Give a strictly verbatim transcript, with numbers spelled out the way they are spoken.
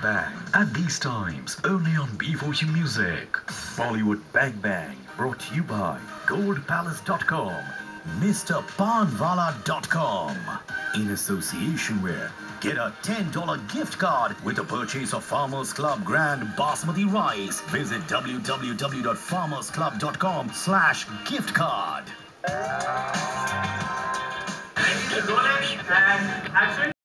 Bang. At these times, only on B four U Music. Bollywood Bang Bang, brought to you by gold palace dot com, Mister Panwala dot com. In association with, get a ten dollar gift card with the purchase of Farmers Club Grand Basmati Rice. Visit w w w dot farmers club dot com slash gift card. And